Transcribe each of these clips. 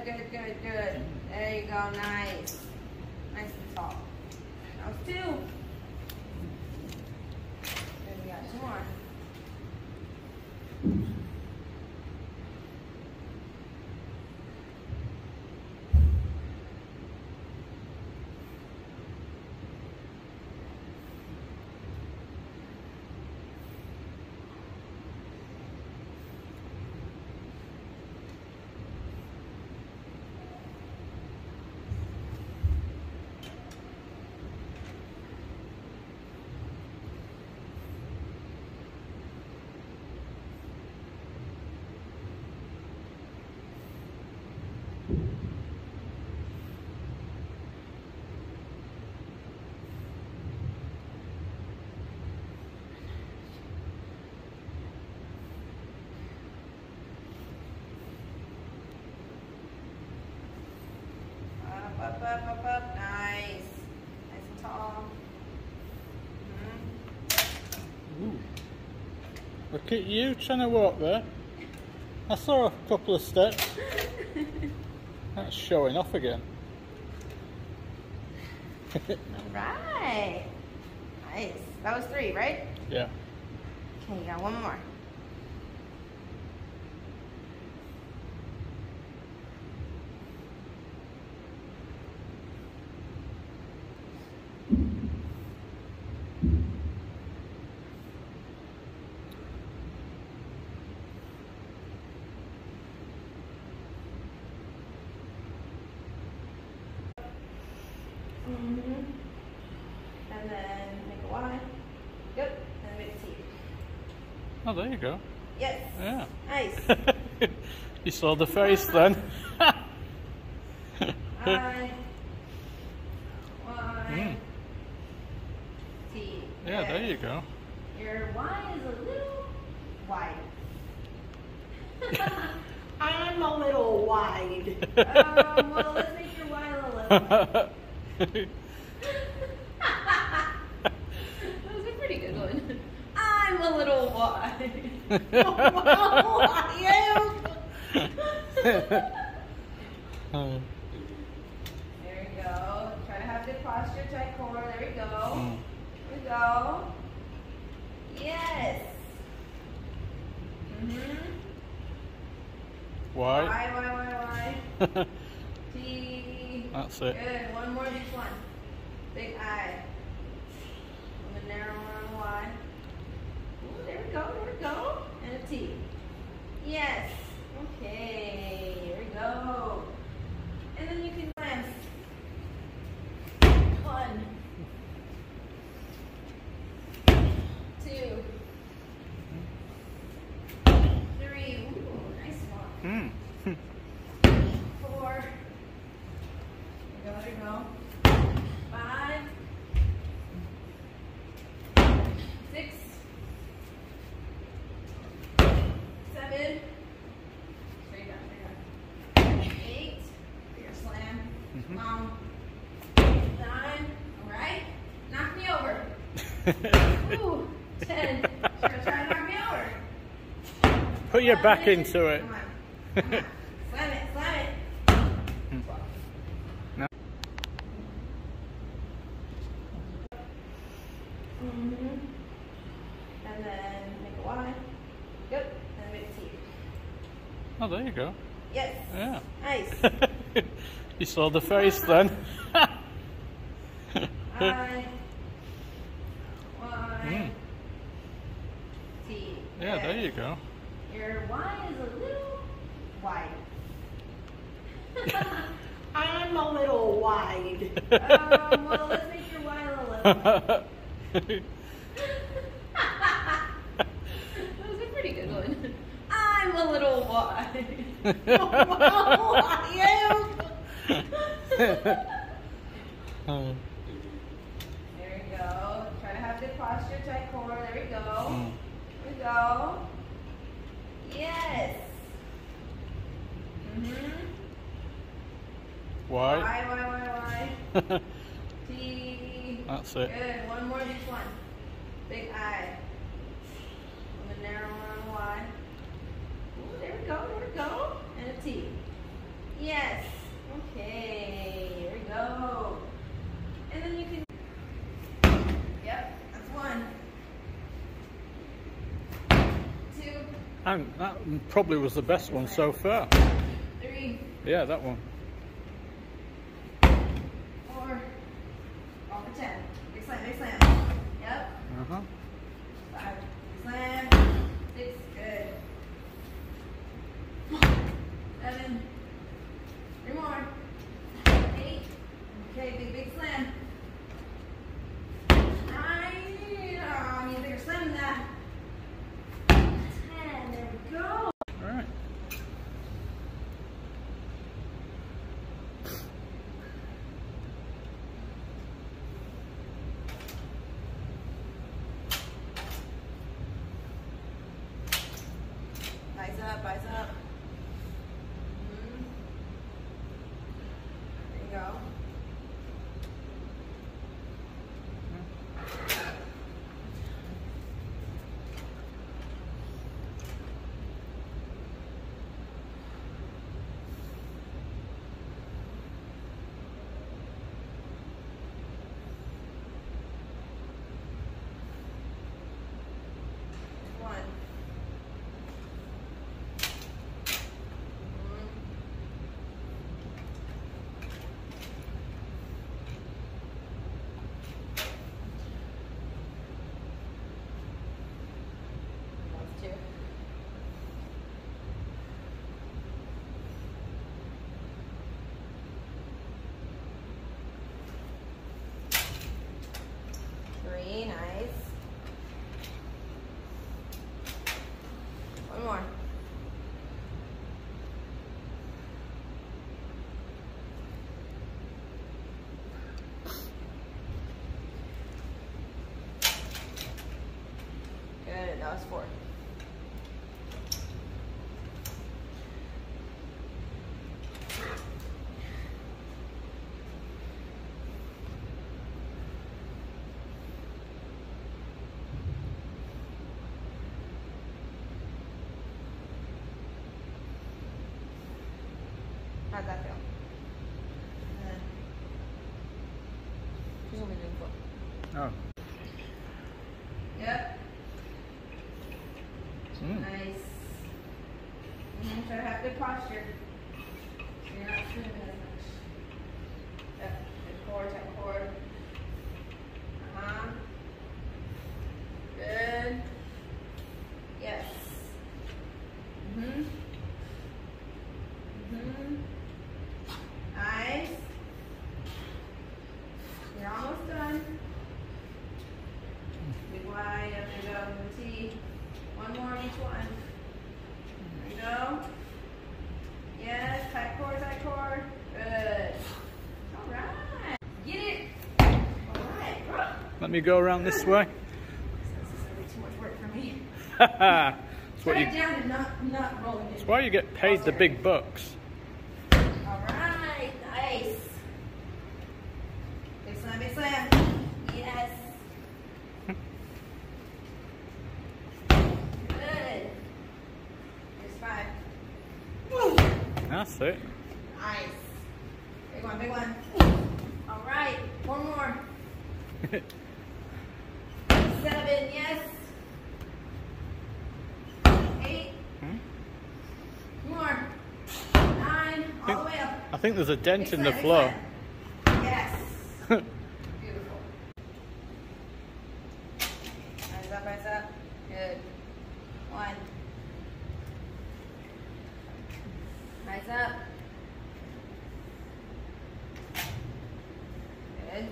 good, good, good. There you go, nice. Nice and tall. That was 2. Then we got 2 more. Up. Nice. Nice and tall. Ooh. Look at you trying to walk there. I saw a couple of steps. That's showing off again. Alright. Nice. That was 3, right? Yeah. Okay, you got 1 more. And then make a Y. Yep. And then make a T. Oh, there you go. Yes. Yeah. Nice. You saw the face then. I. Y. T. Yeah, there you go. Your Y is a little wide. I'm a little wide. Well, let's make your Y a little less wide. That was a pretty good one. I'm a little wide. There we go. Try to have good posture, tight core. There we go. There we go. Yes. Why? Y. T. That's it. Good. 1 more of each one. Big I. And the narrow one on the Y. Ooh, there we go. There we go. And a T. Yes. Okay. Here we go. And then you can slam. 1. 2. 3. Ooh, nice one. 4. There you go. 5. 6. 7. Straight down. 8. For your slam. 9. Alright. Knock me over. Ooh. 10. Should I try to knock me over? Put your back into it. Come on. Slam it. Slam it. No. And then make a Y. Yep. And make a T. Oh, there you go. Yes. Yeah. Nice. You saw the face then. I. Y. T. Yeah, Good. there you go. Your Y is a little wide. I'm a little wide. Well, let's make your Y a little less wide. That was a pretty good one. I'm a little wide. There we go. Try to have good posture, tight core. There we go. There we go. Yes. Why? Y. T. That's it. Good. 1 more of each one. Big I. And the narrow one on the Y. Ooh, there we go. There we go. And a T. Yes. Okay, here we go. And then you can, yep, that's 1, 2, And that probably was the best one so far. 3, Yeah, that one. 4, off for 10. Big slam, big slam. Yep. 5, big slam. 6, good. 7, 3 more. 8, okay, big slam. 9, oh, you bigger slam than that. 10, there we go. All right. Eyes up, eyes up. There you go. Nice. 1 more. Good, that was 4. How'd that feel? She's only doing 4. Oh. Yep. Nice. Try to have good posture. So you're not swimming as much. Yep. Good core, tight core. Good. Yes. Nice. You're almost done. Big Y, up you go, T. 1 more of each one. There you go. Yes, tight core. Good. All right. Get it. All right. Let me go around this way. This is going to be too much work for me. That's what Put you. it down and not rolling it. That's why you get paid the big bucks. All right. Nice. Big slam. Yes. Good. Here's 5. That's it. Nice. Big one. All right. 1 more. 7, yes. 8. More. 9. All the way up. I think there's a dent Big in the slam, floor. big slam. Yes. Beautiful. Eyes up. Good. 1. Eyes up. Good.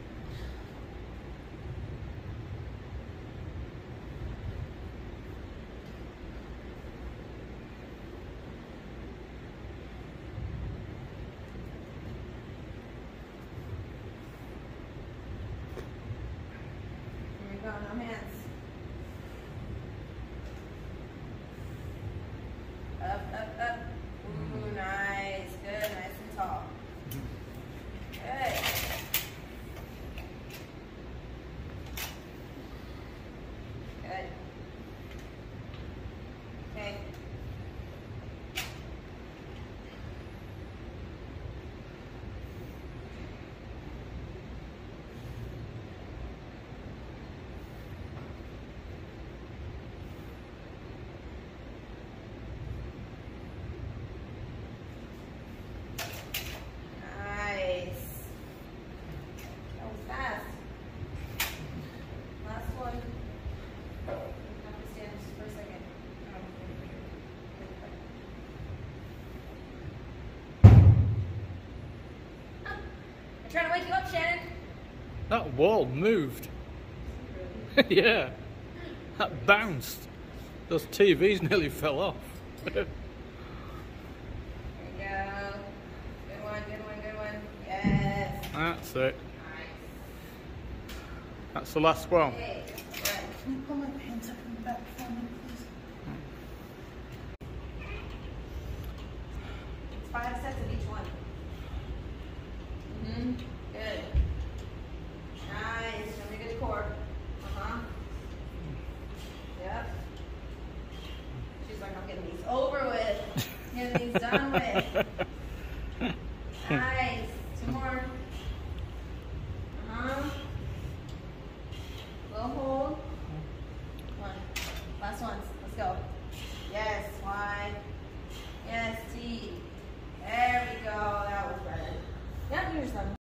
Here we go, no hands. Up. Ooh, nice. I'm trying to wake you up, Shannon. That wall moved. Yeah. That bounced. Those TVs nearly fell off. There you go. Good one, good one, good one. Yes. That's it. Nice. That's the last one. Okay. Good. Can you pull my pants up in the back for me, please? It's 5 sets of each one. Good. Nice. Really good core. Yep. She's like, I'm getting these over with. Getting these done with. Nice. 2 more. Little hold. 1. Last ones. Let's go. Yes. Y. Yes. T. There we go. That was better. Yep, here's them.